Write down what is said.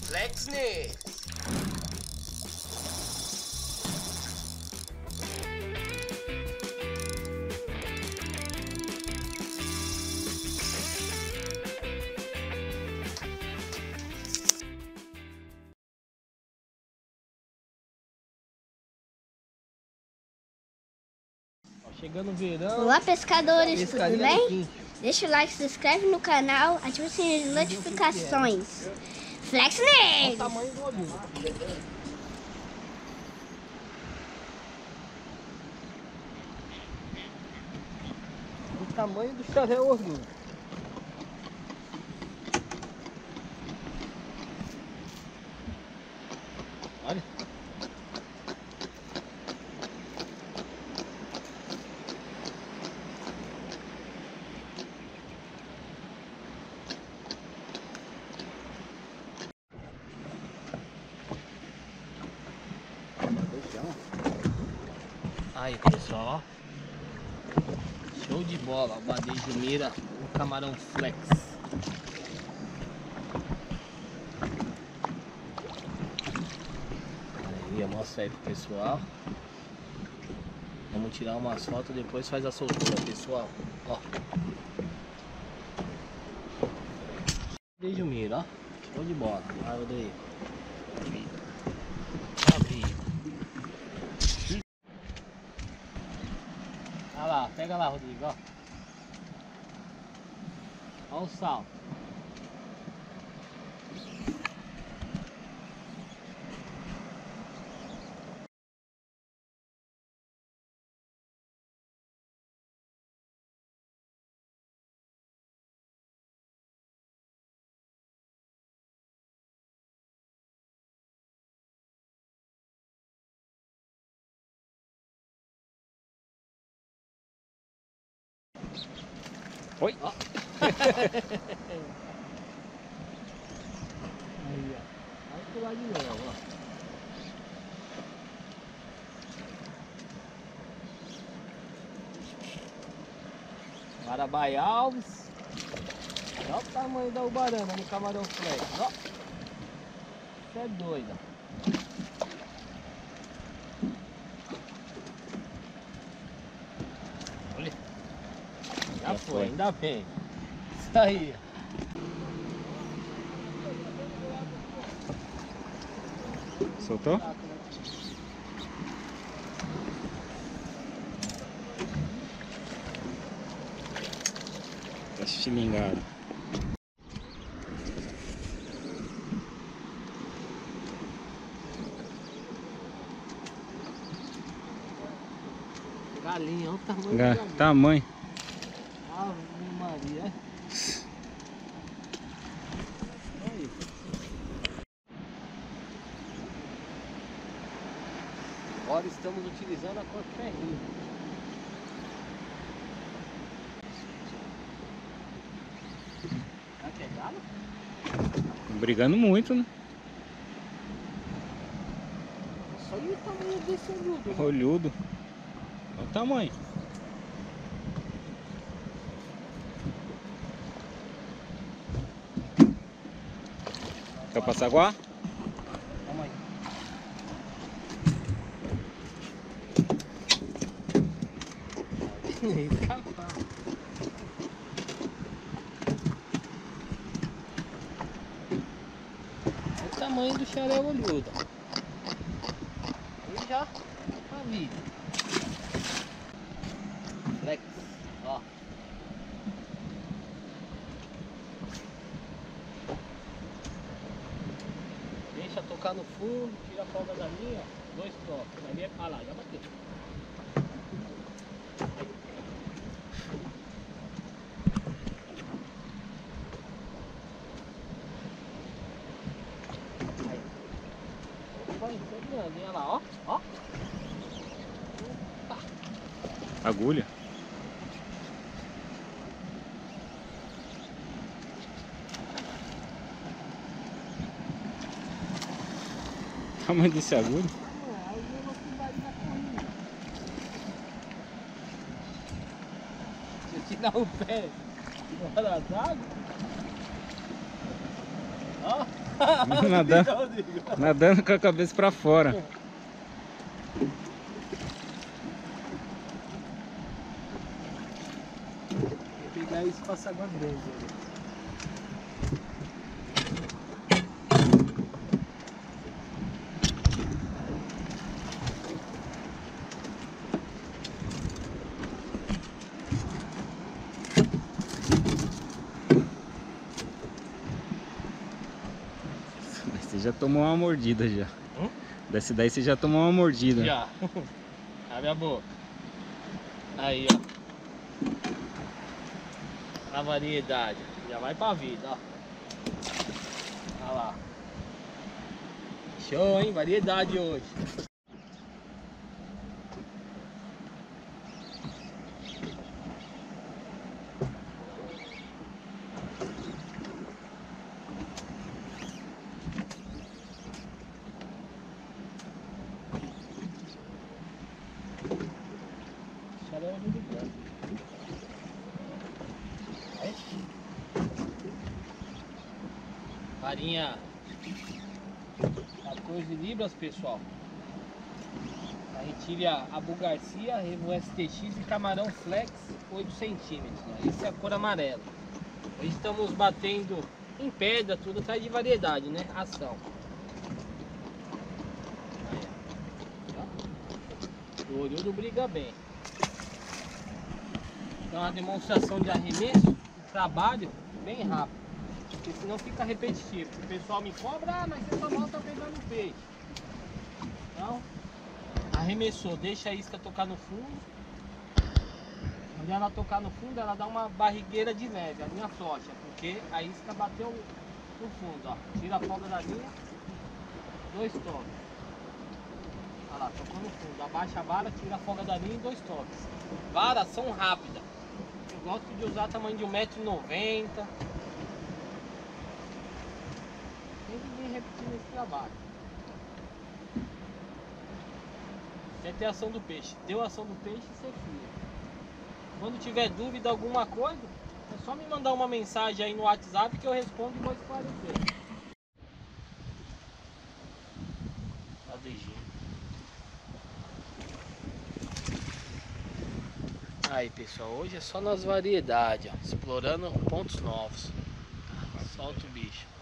Flexness. Chegando o verão. Olá, pescadores, tudo bem? Deixa o like, se inscreve no canal, ativa o sininho de notificações. Flexness! Olha o tamanho do olho. O tamanho do xaréu orlhudo. Olha. Aí, pessoal, ó. Show de bola, o badejo mira, o camarão flex. Aí, mostra aí pro pessoal. Vamos tirar umas fotos, depois faz a soltura, pessoal. Ó. Badejo mira, ó. Show de bola. Vai, Rodrigo. Olha lá, pega lá, Rodrigo, ó. Olha o sal. Oi! Ó. Aí, ó. Vai pular de novo, ó. Marabai Alves. Olha o tamanho da ubarana no camarão flex, ó. Você é doido, ó. Olha. Já foi, ainda bem. Isso aí. Soltou? Tá estilingado. Galinha, olha o tamanho da galinha. Tamanho. Ave Maria. Aí. Agora estamos utilizando a cor ferrinho. Tá pegado? Brigando muito, né? Olha o tamanho desse olhudo. Né? Olhudo. Olha o tamanho. Quer passar água? Calma aí. Escapar. Olha o tamanho do xaréu olhudo. Aí já a vida. Flex, ó. Deixa tocar no fundo, tira a folga da linha, ó. 2 toques. Ali é pra lá, já bateu. Vai entrando, olha lá, ó. Ó. Opa. Agulha. Tamanho desse agulha. Deixa eu tirar o pé fora d'água. Ó. Nadando com a cabeça pra fora. Vou pegar esse passaguá grande ali. Você já tomou uma mordida já. Desse daí você já tomou uma mordida. Já. Abre a boca. Aí, ó. A variedade. Já vai pra vida, ó. Olha lá. Show, hein? Variedade hoje. Farinha 14 libras, pessoal. A gente tira a Bugarcia, Revo STX e Camarão Flex 8 centímetros, né? Essa é a cor amarela. Hoje estamos batendo em pedra, tudo atrás de variedade, né? Ação. Aí, ó. O olhudo briga bem. Então, uma demonstração de arremesso e trabalho bem rápido. Porque senão fica repetitivo. O pessoal me cobra, mas você só volta pegando peixe. Então, arremessou, deixa a isca tocar no fundo. Quando ela tocar no fundo, ela dá uma barrigueira de neve, a linha flocha, porque a isca bateu no fundo, ó. Tira a folga da linha, 2 toques. Olha lá, tocou no fundo. Abaixa a vara, tira a folga da linha e 2 toques. Varas são rápidas. Eu gosto de usar tamanho de 1,90 m. Sempre vem repetindo esse trabalho. Quer ter ação do peixe. Deu ação do peixe, você fia. Quando tiver dúvida alguma coisa, é só me mandar uma mensagem aí no WhatsApp que eu respondo e vou esclarecer. Aí, pessoal, hoje é só nas variedades, ó, explorando pontos novos. Solta o bicho.